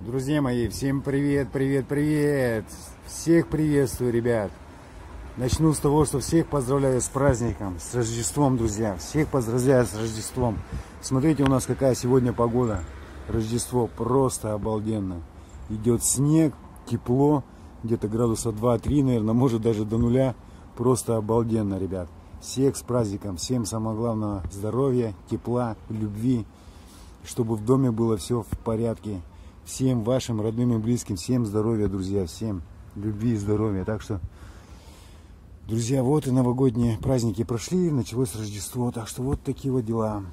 Друзья мои, всем привет, привет, привет! Всех приветствую, ребят! Начну с того, что всех поздравляю с праздником, с Рождеством, друзья! Всех поздравляю с Рождеством! Смотрите, у нас какая сегодня погода. Рождество просто обалденно. Идет снег, тепло, где-то градуса 2-3, наверное, может даже до нуля. Просто обалденно, ребят! Всех с праздником, всем самое главное здоровья, тепла, любви, чтобы в доме было все в порядке. Всем вашим родным и близким, всем здоровья, друзья, всем любви и здоровья. Так что, друзья, вот и новогодние праздники прошли, началось Рождество, так что вот такие вот дела.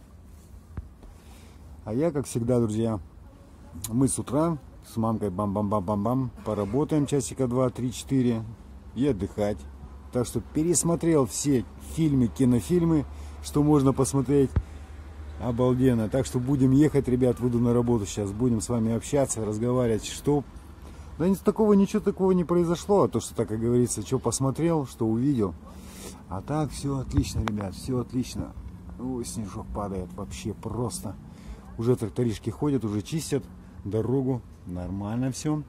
А я, как всегда, друзья, мы с утра с мамкой бам-бам-бам-бам-бам поработаем часика 2-3-4 и отдыхать. Так что пересмотрел все фильмы, кинофильмы, что можно посмотреть. Обалденно. Так что будем ехать, ребят, выйду на работу сейчас. Будем с вами общаться, разговаривать. Что? Да ничего такого не произошло. А то, что, так как говорится, что посмотрел, что увидел. А так все отлично, ребят. Все отлично. Ой, снежок падает вообще просто. Уже тракторишки ходят, уже чистят дорогу. Нормально все.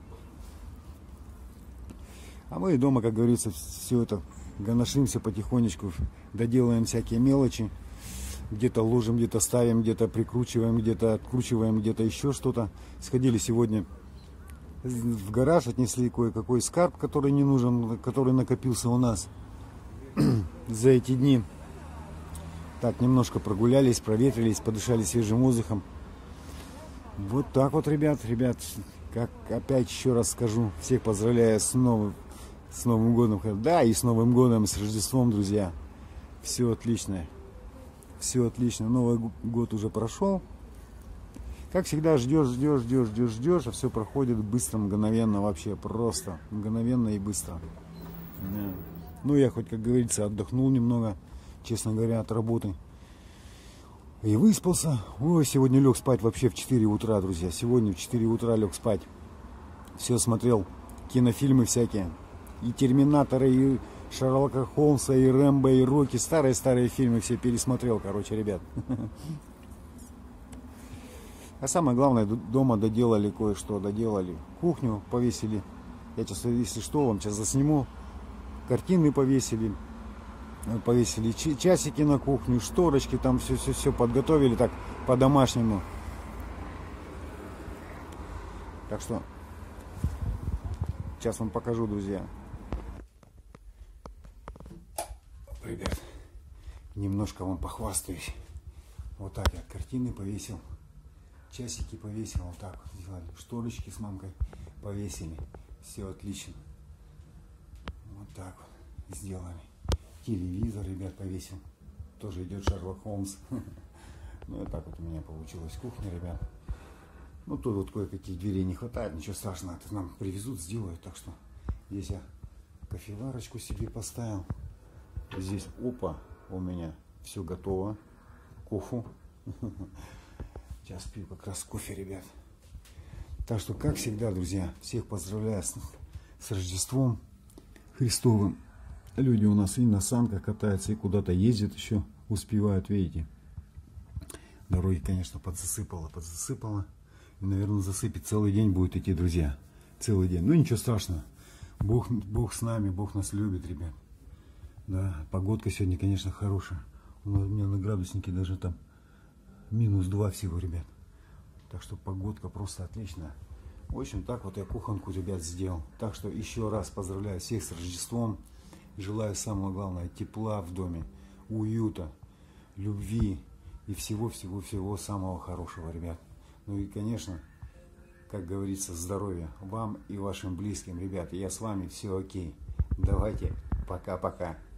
А мы дома, как говорится, все это гоношимся потихонечку. Доделаем всякие мелочи. Где-то ложим, где-то ставим, где-то прикручиваем, где-то откручиваем, где-то еще что-то. Сходили сегодня в гараж, отнесли кое-какой скарб, который не нужен, который накопился у нас за эти дни. Так, немножко прогулялись, проветрились, подышали свежим воздухом. Вот так вот, ребят, как опять еще раз скажу, всех поздравляю с Новым годом. Да, и с Новым годом, и с Рождеством, друзья. Все отлично. Все отлично. Новый год уже прошел. Как всегда, ждешь, а все проходит быстро, мгновенно, вообще просто мгновенно и быстро. Ну, я хоть, как говорится, отдохнул немного, честно говоря, от работы. И выспался. Ой, сегодня лег спать вообще в 4 утра, друзья. Сегодня в 4 утра лег спать. Все смотрел кинофильмы всякие. И Терминаторы, и Шерлока Холмса, и Рэмбо, и Рокки. Старые фильмы все пересмотрел, короче, ребят. А самое главное, дома доделали кое-что. Доделали кухню, повесили. Я сейчас, если что, вам сейчас засниму. Картины повесили. Повесили часики на кухню, шторочки. Там все подготовили так по-домашнему. Так что сейчас вам покажу, друзья. Ребят, немножко вам похвастаюсь. Вот так я картины повесил, часики повесил, вот так вот сделали, шторочки с мамкой повесили, все отлично. Вот так вот сделали. Телевизор, ребят, повесил, тоже идет Шерлок Холмс. Ну и так вот у меня получилась кухня, ребят. Ну тут вот кое-каких дверей не хватает, ничего страшного, это нам привезут, сделают. Так что здесь я кофеварочку себе поставил. Здесь, опа, у меня все готово. Кофе. Сейчас пью как раз кофе, ребят. Так что, как всегда, друзья, всех поздравляю с Рождеством Христовым. Люди у нас и на санках катаются, и куда-то ездят еще, успевают, видите. Дороги, конечно, подзасыпало. И, наверное, засыпет целый день будет идти, друзья. Целый день. Ну, ничего страшного. Бог с нами, Бог нас любит, ребят. Да, погодка сегодня, конечно, хорошая. У меня на градуснике даже там -2 всего, ребят. Так что погодка просто отличная. В общем, так вот я кухонку, ребят, сделал. Так что еще раз поздравляю всех с Рождеством. Желаю, самое главное, тепла в доме, уюта, любви и всего-всего-всего самого хорошего, ребят. Ну и, конечно, как говорится, здоровья вам и вашим близким, ребят. Я с вами, все окей. Давайте, пока-пока.